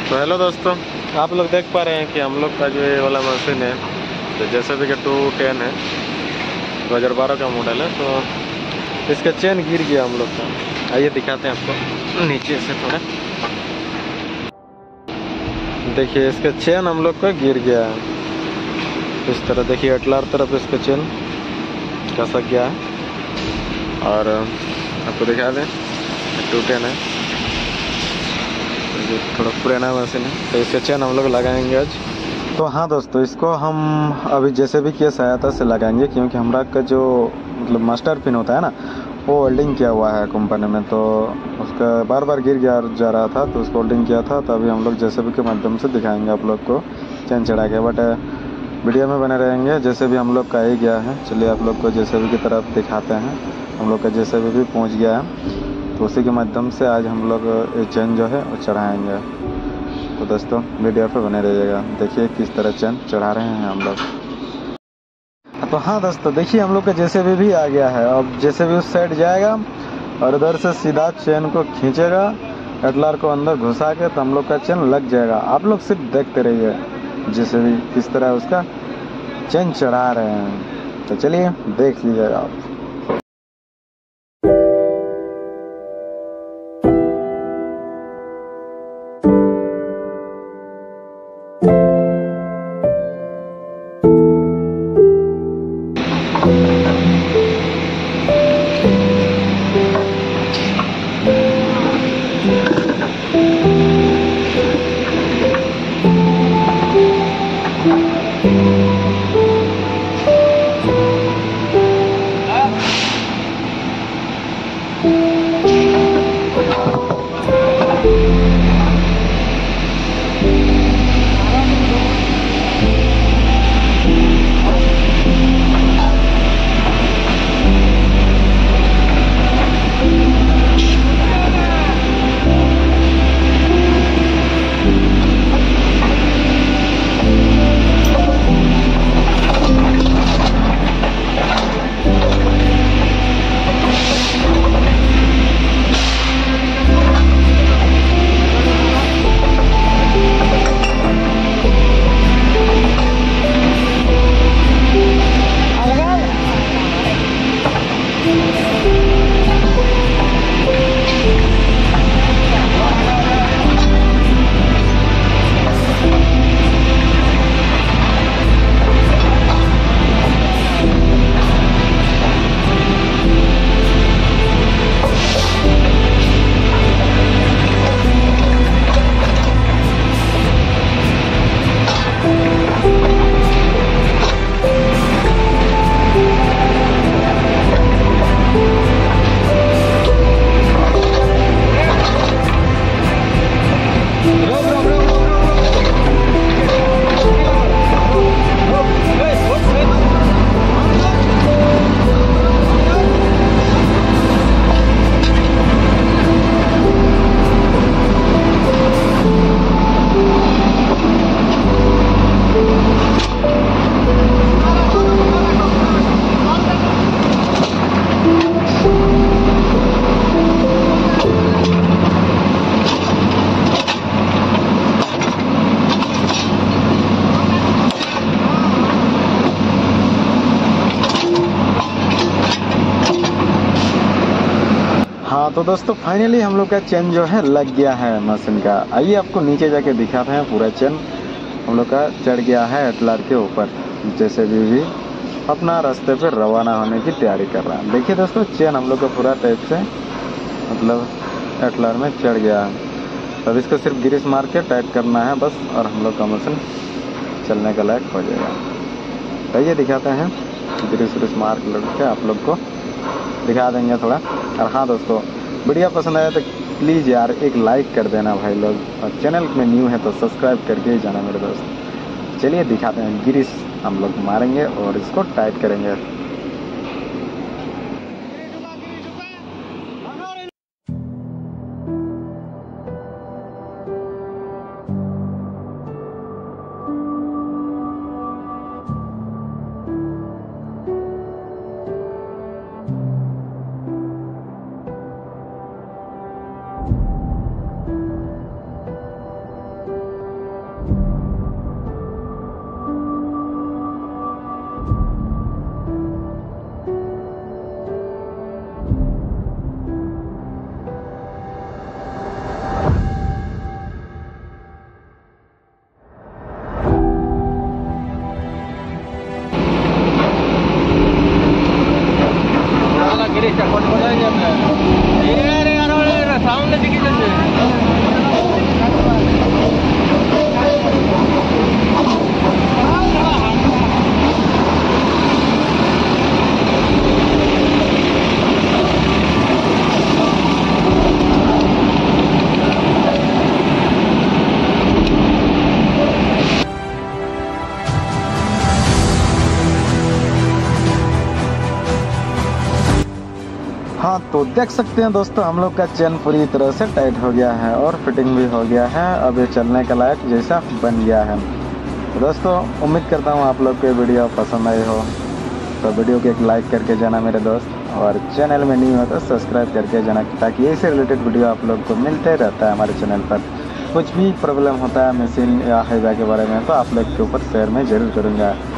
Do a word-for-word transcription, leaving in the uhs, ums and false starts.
तो हेलो दोस्तों, आप लोग देख पा रहे हैं कि हम लोग का जो ये वाला मशीन है तो जैसे भी कि टू टेन है, दो हज़ार बारह का मॉडल है। तो इसका चेन गिर गया हम लोग का। आइए दिखाते हैं आपको नीचे से थोड़ा। देखिए इसका चेन हम लोग का गिर गया है इस तरह। देखिए अटलार तरफ इसका चेन कसक गया है। और आपको दिखा दें टू टेन है, जो थोड़ा पुराना मशीन है, तो इसका चेन हम लोग लगाएंगे आज। तो हाँ दोस्तों, इसको हम अभी जैसे भी किया सहायता से लगाएंगे, क्योंकि हमारा का जो मतलब मास्टर पिन होता है ना, वो वेल्डिंग किया हुआ है कंपनी में, तो उसका बार बार गिर गया जा रहा था, तो उसको वेल्डिंग किया था। तो अभी हम लोग जैसे भी के माध्यम से दिखाएंगे आप लोग को चेन चढ़ा के। बट वीडियो में बने रहेंगे। जैसे भी हम लोग का ही गया है, चलिए आप लोग को जैसे भी की तरफ दिखाते हैं। हम लोग का जैसे भी, भी पहुँच गया है, तो उसी के माध्यम से आज हम लोग ये चेन जो है वो चढ़ाएंगे। तो दोस्तों वीडियो पे बने रहिएगा, देखिए किस तरह चेन चढ़ा रहे हैं हम लोग। तो हाँ दोस्तों, देखिए हम लोग का जैसे भी भी आ गया है। अब जैसे भी उस साइड जाएगा और उधर से सीधा चेन को खींचेगा, एटलर को अंदर घुसा के, तो हम लोग का चेन लग जाएगा। आप लोग सिर्फ देखते रहिए जैसे भी किस तरह उसका चेन चढ़ा रहे हैं। तो चलिए देख लीजिएगा आप। हाँ तो दोस्तों फाइनली हम लोग का चेन जो है लग गया है मशीन का। आइए आपको नीचे जाके दिखाते हैं। पूरा चेन हम लोग का चढ़ गया है एटलर के ऊपर। जैसे भी भी अपना रास्ते पर रवाना होने की तैयारी कर रहा है। देखिए दोस्तों, चेन हम लोग का पूरा टाइप से मतलब एटलर में चढ़ गया है। अब इसको सिर्फ ग्रीस मार के टाइट करना है बस, और हम लोग का मशीन चलने का लायक हो जाएगा। तो ये दिखाते हैं, ग्रीस व्रीस मार के आप लोग को दिखा देंगे थोड़ा। और हाँ दोस्तों, वीडियो पसंद आया तो प्लीज़ यार एक लाइक कर देना भाई लोग, और चैनल में न्यू है तो सब्सक्राइब करके ही जाना मेरे दोस्त। चलिए दिखाते हैं, ग्रीस हम लोग मारेंगे और इसको टाइट करेंगे। तो देख सकते हैं दोस्तों हम लोग का चेन पूरी तरह से टाइट हो गया है और फिटिंग भी हो गया है। अब ये चलने के लायक जैसा बन गया है। तो दोस्तों उम्मीद करता हूँ आप लोग को वीडियो पसंद आई हो, तो वीडियो को एक लाइक करके जाना मेरे दोस्त, और चैनल में नहीं हो तो सब्सक्राइब करके जाना, ताकि इससे रिलेटेड वीडियो आप लोग को मिलते रहता है हमारे चैनल पर। कुछ भी प्रॉब्लम होता है मशीन या हाईवे के बारे में तो आप लोग के ऊपर शेयर में ज़रूर करूँगा।